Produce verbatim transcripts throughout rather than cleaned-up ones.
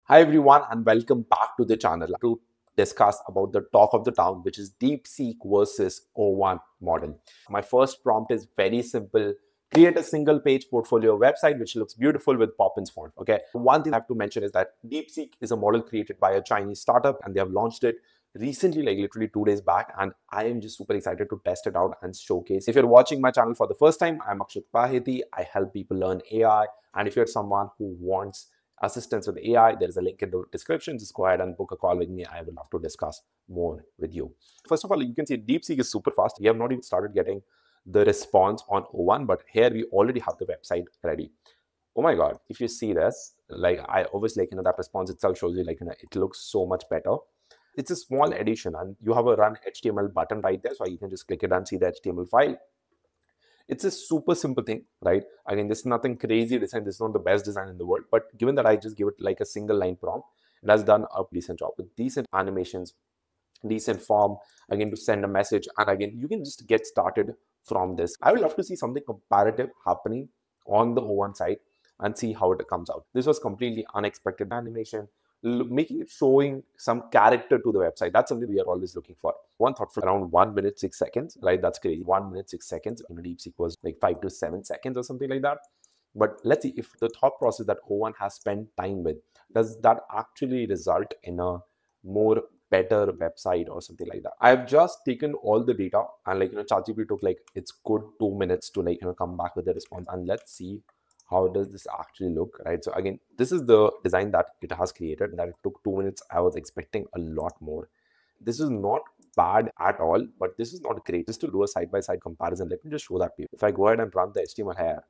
Hi everyone and welcome back to the channel to discuss about the talk of the town, which is DeepSeek versus O one model. My first prompt is very simple. Create a single page portfolio website which looks beautiful with Poppins font. Okay. One thing I have to mention is that DeepSeek is a model created by a Chinese startup and they have launched it recently, like literally two days back. And I am just super excited to test it out and showcase. If you're watching my channel for the first time, I'm Akshat Bahety. I help people learn A I. And if you're someone who wants assistance with A I, there is a link in the description. Just go ahead and book a call with me. I would love to discuss more with you. First of all, you can see DeepSeek is super fast. We have not even started getting the response on O one, but here we already have the website ready. Oh my God, if you see this, like I always like, you know, that response itself shows you like, you know, it looks so much better. It's a small addition and you have a run H T M L button right there. So you can just click it and see the H T M L file. It's a super simple thing, right? Again, this is nothing crazy design. This is not the best design in the world, but given that I just give it like a single line prompt, it has done a decent job with decent animations, decent form, again, to send a message. And again, you can just get started from this. I would love to see something comparative happening on the O one side and see how it comes out. This was completely unexpected animation, making it showing some character to the website. That's something we are always looking for. One thought for around one minute, six seconds, right? That's crazy. One minute, six seconds. You know, DeepSeek was like five to seven seconds or something like that. But let's see if the thought process that O one has spent time with, does that actually result in a more better website or something like that. I've just taken all the data and like, you know, ChatGPT took like, it's good two minutes to like, you know, come back with the response. And let's see how does this actually look, right? So again, this is the design that it has created, that it took two minutes. I was expecting a lot more. This is not bad at all, but this is not great. Just to do a side-by-side comparison, let me just show that to you. If I go ahead and run the H T M L here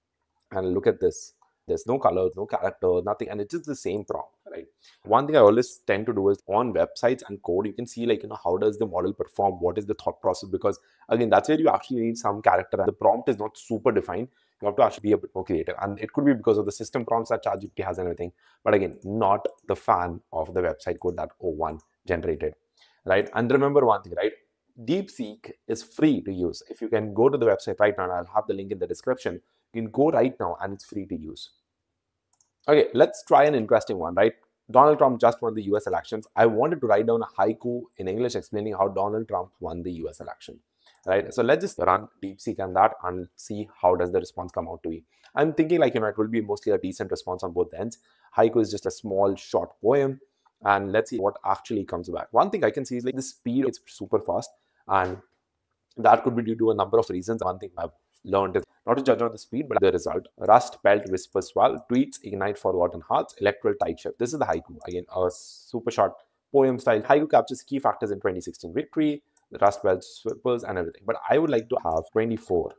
and look at this, there's no color, no character, nothing, and it's just the same prompt, right? One thing I always tend to do is on websites and code, you can see like, you know, how does the model perform? What is the thought process? Because again, that's where you actually need some character and the prompt is not super defined. You have to actually be a bit more creative. And it could be because of the system prompts that ChatGPT has and everything. But again, not the fan of the website code that O one generated, right? And remember one thing, right? DeepSeek is free to use. If you can go to the website right now, and I'll have the link in the description, you can go right now and it's free to use. Okay, let's try an interesting one, right? Donald Trump just won the U S elections. I wanted to write down a haiku in English explaining how Donald Trump won the U S election, right? So let's just run DeepSeek and that and see how does the response come out to be. I'm thinking like, you know, it will be mostly a decent response on both ends. Haiku is just a small short poem. And let's see what actually comes back. One thing I can see is like the speed, it's super fast. And that could be due to a number of reasons. One thing I've learned is not to judge on the speed, but the result. Rust, Pelt, Whisper, Swell, Tweets, Ignite, Forgotten Hearts, Electoral Tide Shift. This is the haiku. Again, a super short poem style. Haiku captures key factors in twenty sixteen victory, the Rust Belt sweepers, and everything. But I would like to have twenty-four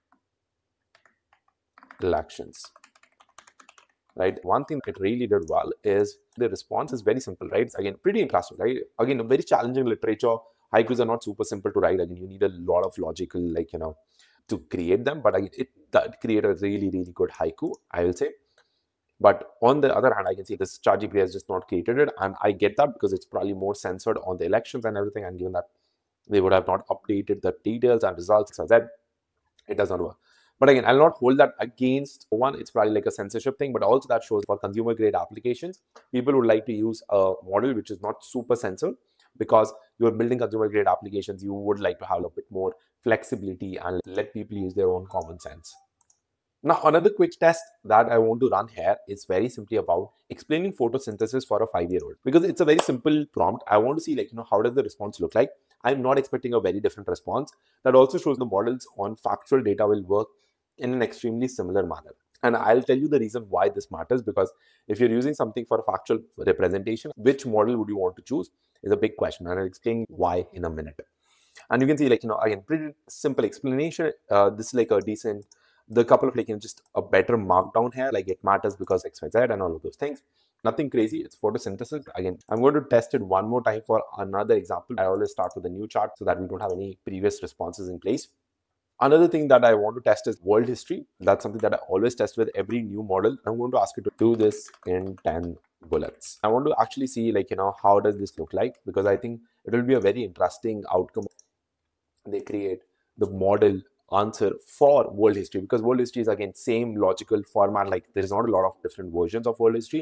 elections. Right, one thing it really did well is the response is very simple, right? It's again pretty classic, right? Again, a very challenging literature. Haikus are not super simple to write. Again, you need a lot of logical, like, you know, to create them. But again, it that create a really, really good haiku, I will say. But on the other hand, I can see this ChatGPT has just not created it, and I get that because it's probably more censored on the elections and everything. And given that they would have not updated the details and results, as that it does not work. But again, I'll not hold that against one. It's probably like a censorship thing, but also that shows for consumer grade applications, people would like to use a model which is not super censored because you're building consumer grade applications. You would like to have a bit more flexibility and let people use their own common sense. Now, another quick test that I want to run here is very simply about explaining photosynthesis for a five-year-old because it's a very simple prompt. I want to see like, you know, how does the response look like? I'm not expecting a very different response. That also shows the models on factual data will work in an extremely similar manner. And I'll tell you the reason why this matters, because if you're using something for a factual representation, which model would you want to choose is a big question. And I'll explain why in a minute. And you can see like, you know, again, pretty simple explanation. Uh, this is like a decent, the couple of like, you know, just a better markdown here, like it matters because X Y Z and all of those things. Nothing crazy. It's photosynthesis. Again, I'm going to test it one more time for another example. I always start with a new chart so that we don't have any previous responses in place. Another thing that I want to test is world history. That's something that I always test with every new model. I'm going to ask it to do this in ten bullets. I want to actually see like, you know, how does this look like? Because I think it will be a very interesting outcome. They create the model answer for world history, because world history is again same logical format. Like there is not a lot of different versions of world history.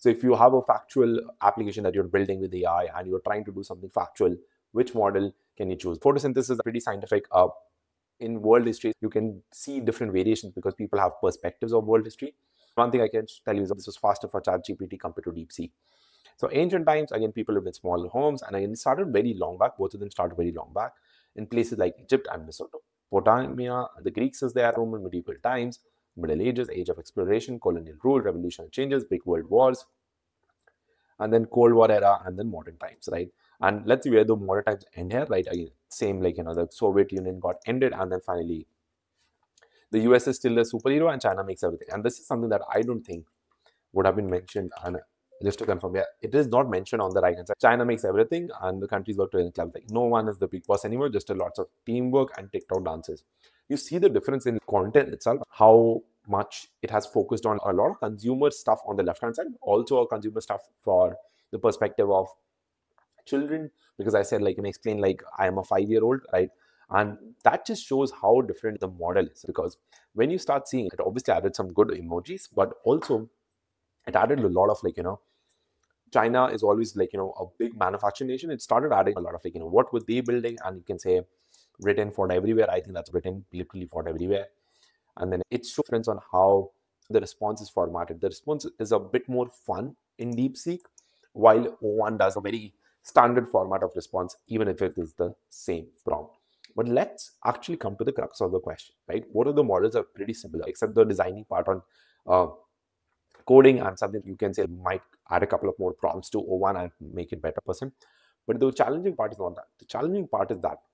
So if you have a factual application that you're building with A I and you're trying to do something factual, which model can you choose? Photosynthesis is pretty scientific. Uh, in world history, you can see different variations because people have perspectives of world history. One thing I can tell you is that this was faster for ChatGPT compared to DeepSeek. So ancient times, again, people lived in small homes, and again, it started very long back. Both of them started very long back in places like Egypt and Mesopotamia. The Greeks is there, Roman medieval times, Middle Ages, age of exploration, colonial rule, revolutionary changes, big world wars, and then Cold War era, and then modern times, right? And let's see where the modern times end here, right? Again, same like, you know, the Soviet Union got ended, and then finally the U S is still a superhero, and China makes everything. And this is something that I don't think would have been mentioned. And just to confirm, yeah, it is not mentioned on the right hand side. China makes everything, and the countries work together in club. Like, no one is the big boss anymore, just a lots of teamwork and TikTok dances. You see the difference in content itself, how much it has focused on a lot of consumer stuff on the left hand side, also a consumer stuff for the perspective of children, because I said, like, you know, explain like I am a five year old, right? And that just shows how different the model is, because when you start seeing it, obviously added some good emojis, but also it added a lot of, like, you know, China is always, like, you know, a big manufacturing nation. It started adding a lot of, like, you know, what were they building, and you can say written for everywhere. I think that's written literally for everywhere. And then it shows difference on how the response is formatted. The response is a bit more fun in DeepSeek, while O one does a very standard format of response, even if it is the same prompt. But let's actually come to the crux of the question, right? What are the models are pretty similar, except the designing part on uh, coding and something you can say might add a couple of more prompts to O one and make it better percent. But the challenging part is not that. The challenging part is that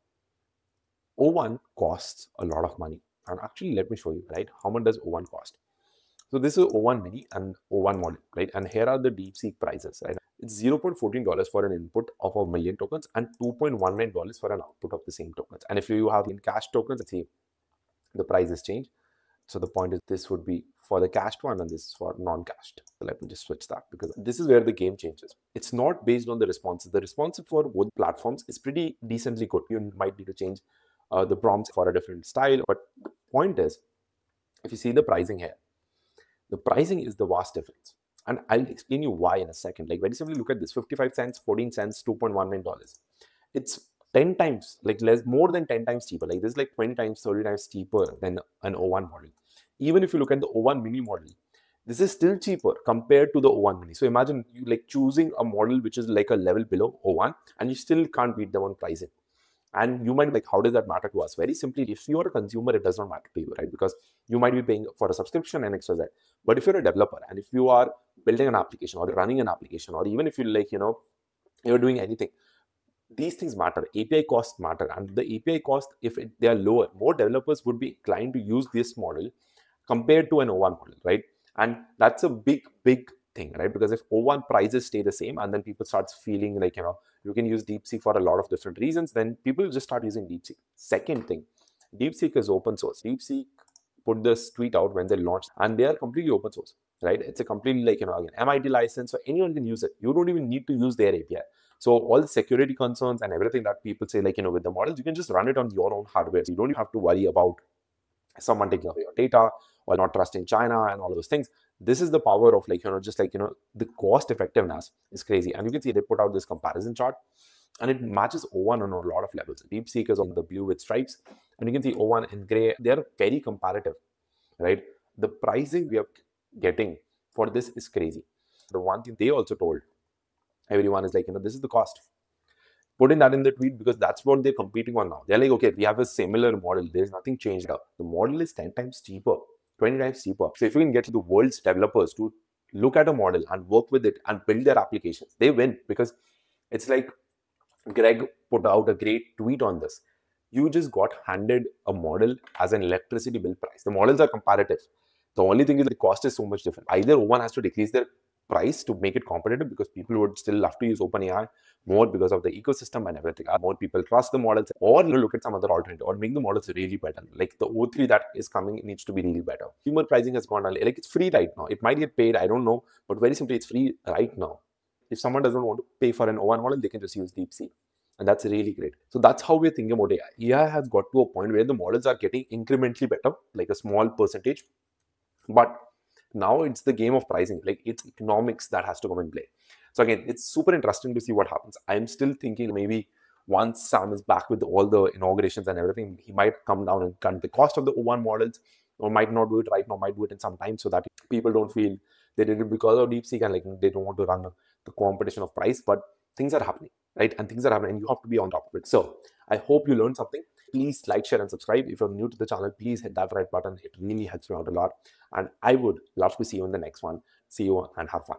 O one costs a lot of money. And actually, let me show you, right? How much does O one cost? So this is O one mini and O one model, right? And here are the DeepSeek prices, right? It's zero point one four dollars for an input of a million tokens and two point one nine dollars for an output of the same tokens. And if you have in cash tokens, let's see, the prices change. So the point is, this would be for the cached one and this is for non-cached. So let me just switch that, because this is where the game changes. It's not based on the responses. The response for both platforms is pretty decently good. You might need to change uh, the prompts for a different style. But the point is, if you see the pricing here, the pricing is the vast difference. And I'll explain you why in a second. Like, very simply, look at this: fifty-five cents, fourteen cents, two point one nine dollars. It's ten times, like less, more than ten times cheaper. Like, this is like twenty times, thirty times cheaper than an O one model. Even if you look at the O one mini model, this is still cheaper compared to the O one mini. So imagine you like choosing a model which is like a level below O one, and you still can't beat them on pricing. And you might be like, how does that matter to us? Very simply, if you're a consumer, it does not matter to you, right? Because you might be paying for a subscription and X Y Z. But if you're a developer and if you are building an application or running an application, or even if you like, you know, you're doing anything, these things matter. A P I costs matter. And the A P I cost, if it, they are lower, more developers would be inclined to use this model compared to an O one model, right? And that's a big, big thing, right? Because if O one prices stay the same and then people start feeling like, you know, you can use DeepSeek for a lot of different reasons, then people just start using DeepSeek. Second thing, DeepSeek is open source. DeepSeek put this tweet out when they launched, and they are completely open source, right? It's a completely, like, you know, again, M I T license, so anyone can use it. You don't even need to use their A P I. So all the security concerns and everything that people say, like, you know, with the models, you can just run it on your own hardware. So you don't have to worry about someone taking away your data or not trusting China and all of those things. This is the power of, like, you know, just like, you know, the cost effectiveness is crazy. And you can see they put out this comparison chart, and it matches O one on a lot of levels. DeepSeek is on the blue with stripes, and you can see O one in gray. They're very comparative, right? The pricing we are getting for this is crazy. The one thing they also told everyone is, like, you know, this is the cost. Putting that in the tweet, because that's what they're competing on now. They're like, okay, we have a similar model. There's nothing changed up. The model is ten times cheaper, twenty times cheaper. So if you can get the world's developers to look at a model and work with it and build their applications, they win. Because it's like Greg put out a great tweet on this. You just got handed a model as an electricity bill price. The models are comparative. The only thing is the cost is so much different. Either O one has to decrease their price to make it competitive, because people would still love to use OpenAI more because of the ecosystem and everything. More people trust the models, or look at some other alternative, or make the models really better. Like the O three that is coming needs to be really better. Human pricing has gone down. Like, it's free right now. It might get paid, I don't know, but very simply, it's free right now. If someone doesn't want to pay for an O one model, they can just use DeepSeek. And that's really great. So that's how we're thinking about A I. A I has got to a point where the models are getting incrementally better, like a small percentage. But Now it's the game of pricing, like it's economics that has to come in play. So again, it's super interesting to see what happens. I'm still thinking maybe once Sam is back with all the inaugurations and everything, he might come down and cut the cost of the O one models, or might not do it right now, might do it in some time, so that people don't feel they did it because of DeepSeek and like they don't want to run the competition of price. But things are happening, right? And things are happening, and you have to be on top of it. So I hope you learned something. Please like, share, and subscribe. If you're new to the channel, please hit that right button. It really helps me out a lot. And I would love to see you in the next one. See you and have fun.